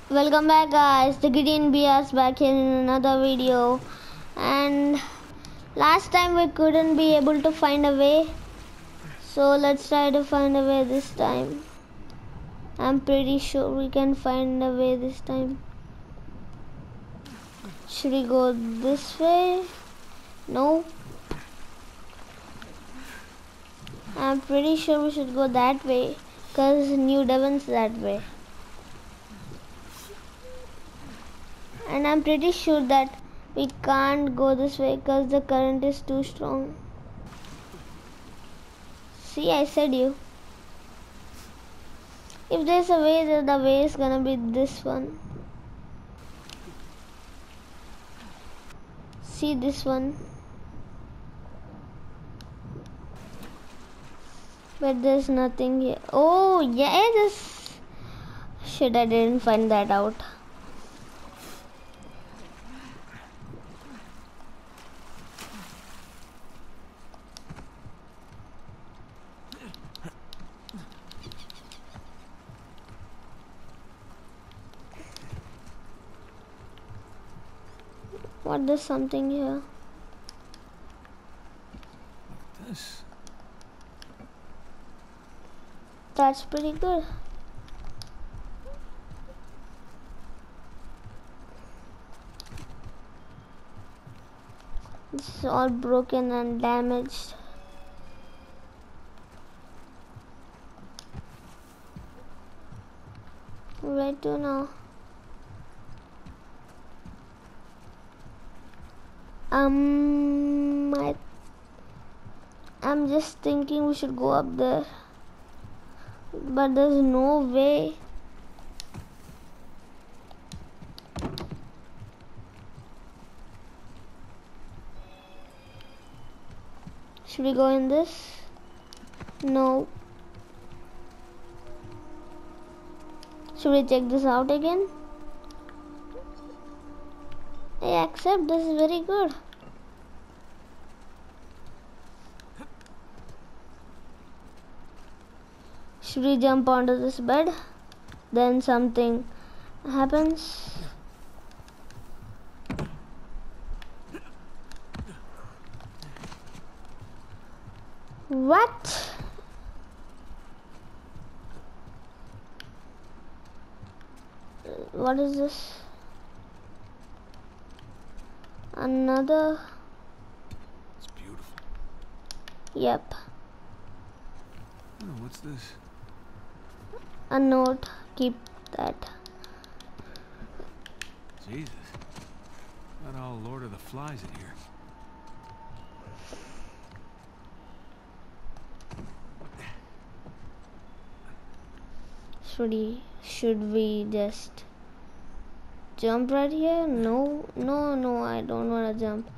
Welcome back guys, the Gideon BS back here in another video. And last time we couldn't be able to find a way, so let's try to find a way this time. I'm pretty sure we can find a way this time. Should we go this way? No. I'm pretty sure we should go that way because New Devon's that way. And I'm pretty sure that we can't go this way because the current is too strong. See, I said you. If there's a way, then the way is gonna be this one. See this one. But there's nothing here. Oh, yeah, this. Shit, I didn't find that out. What, there's something here. This. That's pretty good. This is all broken and damaged. Where to now? I'm just thinking we should go up there, but there's no way. Should we go in this? No. Should we check this out again? I accept, this is very good. Should we jump onto this bed? Then something happens. What? What is this? Another. It's beautiful. Yep. Oh, what's this? A note. Keep that. Jesus. Got all Lord of the Flies in here. Should we just jump right here? No, I don't wanna jump.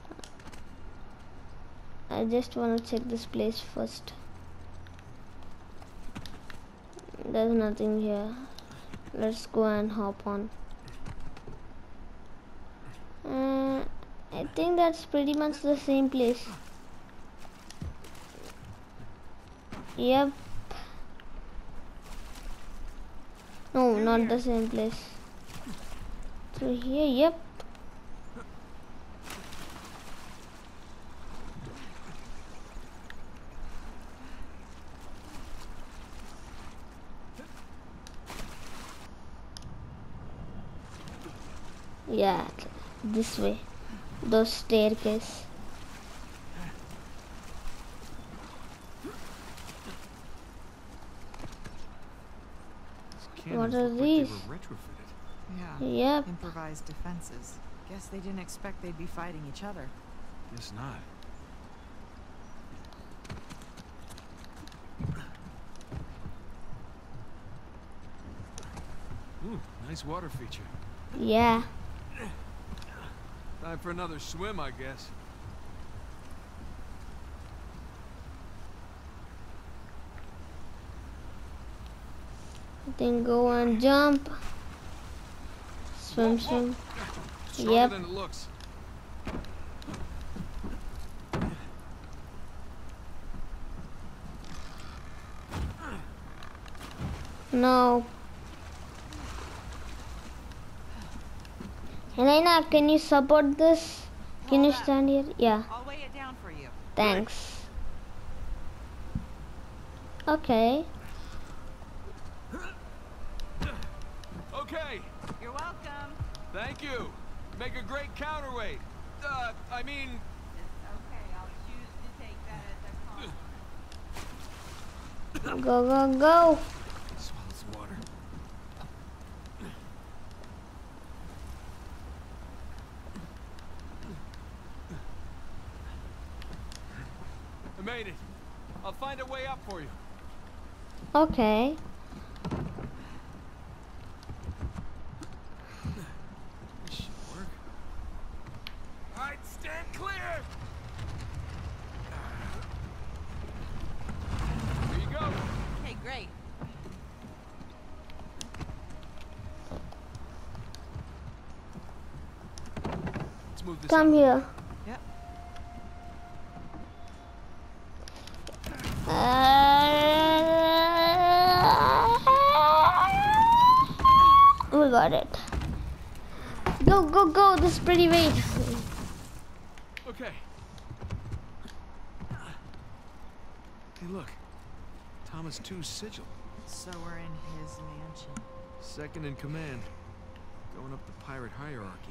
I just wanna check this place first. There's nothing here. Let's go and hop on. I think that's pretty much the same place. Yep. No, not the same place. So here, yep. Yeah, this way. Those staircase. What are these? They were retrofitted. Yeah. Yep. Improvised defenses. Guess they didn't expect they'd be fighting each other. Guess not. Ooh, nice water feature. Yeah. Time for another swim, I guess. Then go and jump. Swim. Stronger Yep. than it looks. No. Elena, can you support this? Can you Hold up. stand here? Yeah, I'll weigh it down for you. thanks. Okay. Okay, You're welcome. thank you. Make a great counterweight. I mean, It's okay. I'll choose to take that as a compliment. Go, go, go. swallow some water. I made it. I'll find a way up for you. Okay. This should work. All right, stand clear. Here you go. Okay, great. Let's move this Come up. here. Yep. We got it. Go, go, go. This is pretty weight. Okay. Hey, look. Thomas II's sigil. So we're in his mansion. Second in command. Going up the pirate hierarchy.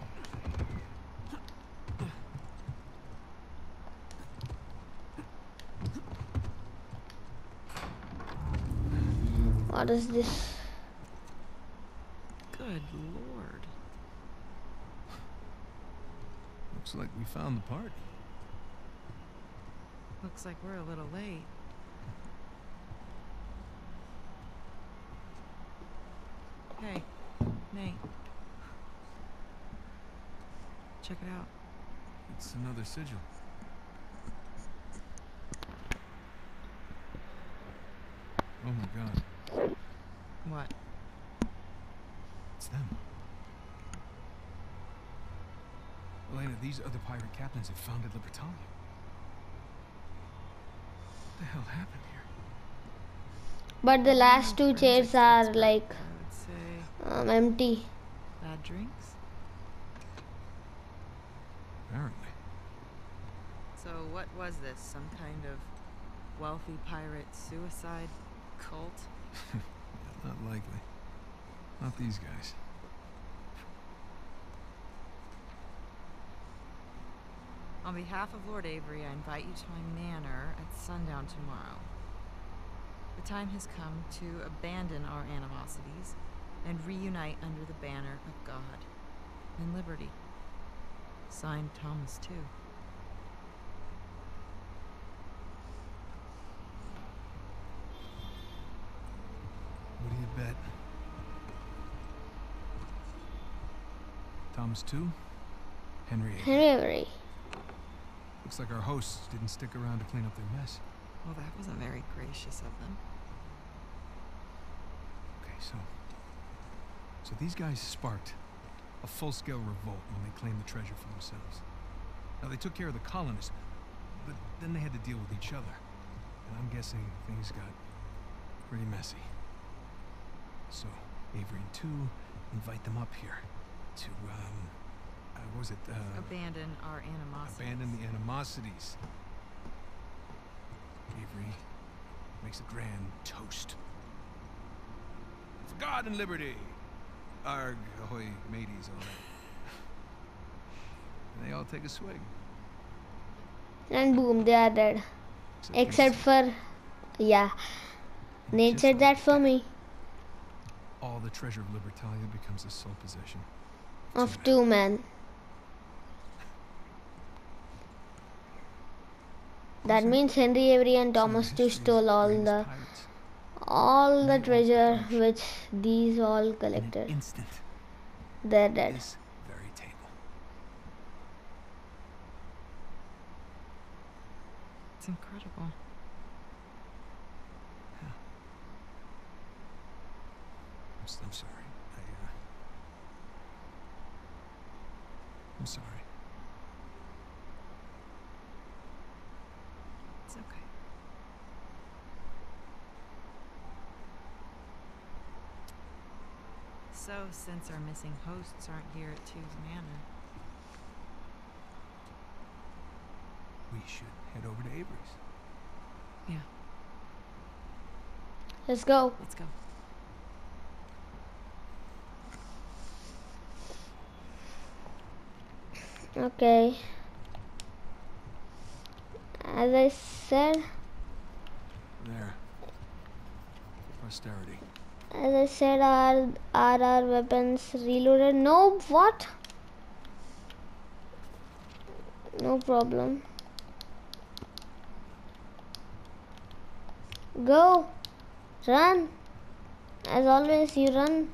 What is this? Good lord. Looks like we found the party. Looks like we're a little late. Hey, Nate. Check it out. It's another sigil. Oh my god. What? It's them. Elena, these other pirate captains have founded Libertalia. What the hell happened here? But the last two chairs are like I would say empty. bad drinks. Apparently. So what was this? Some kind of wealthy pirate suicide cult? Not likely. Not these guys. On behalf of Lord Avery, I invite you to my manor at sundown tomorrow. The time has come to abandon our animosities and reunite under the banner of God and liberty. Signed, Thomas II. What do you bet? Thomas II? Henry VIII. Henry. Looks like our hosts didn't stick around to clean up their mess. Well, that wasn't very gracious of them. Okay, so these guys sparked a full-scale revolt when they claimed the treasure for themselves. Now, they took care of the colonists, but then they had to deal with each other. And I'm guessing things got pretty messy. So, Avery and II invite them up here to, what was it, Abandon our animosities. abandon the animosities. Avery makes a grand toast. For God and liberty! Arg, ahoy, mateys, all that. And they all take a swig. And boom, they are dead. Except for, yeah, Nate said that for me. All the treasure of Libertalia becomes the sole possession Of two men. That means Henry Avery and Thomas II stole all the treasure which these all in an collected. instant. They're dead. This very table. It's incredible. I'm sorry. I'm sorry. It's okay. so, since our missing hosts aren't here at Two's Manor. We should head over to Avery's. Yeah, Let's go. let's go. Okay. As I said, There. For posterity. as I said, are our weapons reloaded? No, what? No problem. Go. Run. As always, you run.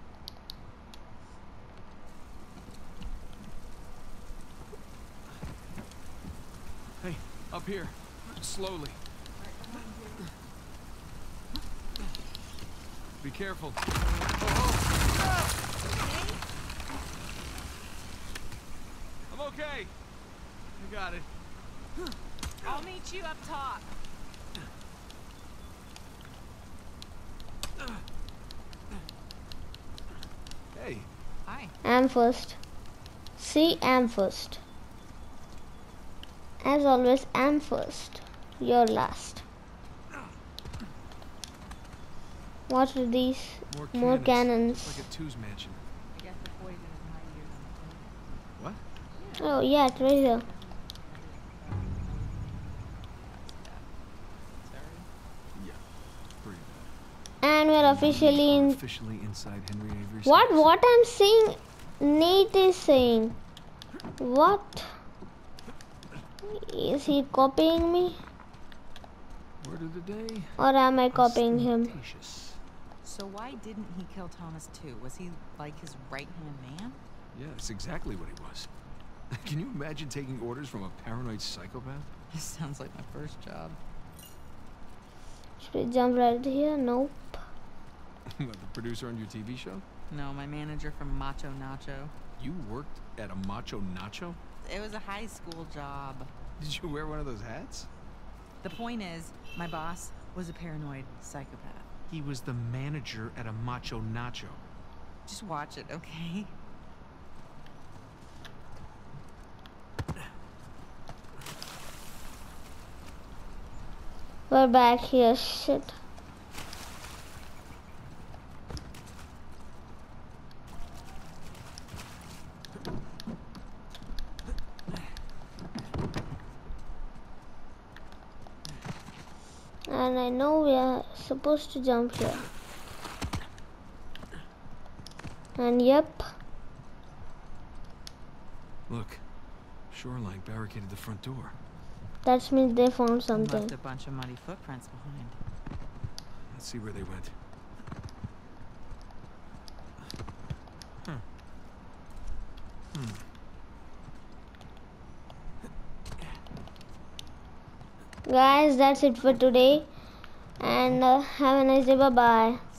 Hey, up here. Slowly. Be careful. I'm okay. I got it. I'll meet you up top. Hey, Hi. I'm first. See, I'm first. As always, I'm first. You're last. What are these? More cannons. Like at Two's mansion. I guess the poison is mightier than the What? Oh yeah, it's right here. Yeah, pretty bad. And we're officially in. Officially inside Henry Avery's What? house. What I'm saying? Nate is saying. What? Is he copying me? Word of the day. Or am I copying him? Ostentatious. So why didn't he kill Thomas too? Was he like his right-hand man? Yeah, that's exactly what he was. Can you imagine taking orders from a paranoid psychopath? This sounds like my first job. Should we jump right here? Nope. What, the producer on your TV show? No, my manager from Macho Nacho. You worked at a Macho Nacho? It was a high school job. Did you wear one of those hats? The point is, my boss was a paranoid psychopath. He was the manager at a Macho Nacho. Just watch it, okay? We're back here. Shit. And I know we are supposed to jump here. And yep. Look, Shoreline barricaded the front door. That means they found And something. left a bunch of muddy footprints behind. Let's see where they went. Huh. Guys, that's it for today. And have a nice day. Bye bye.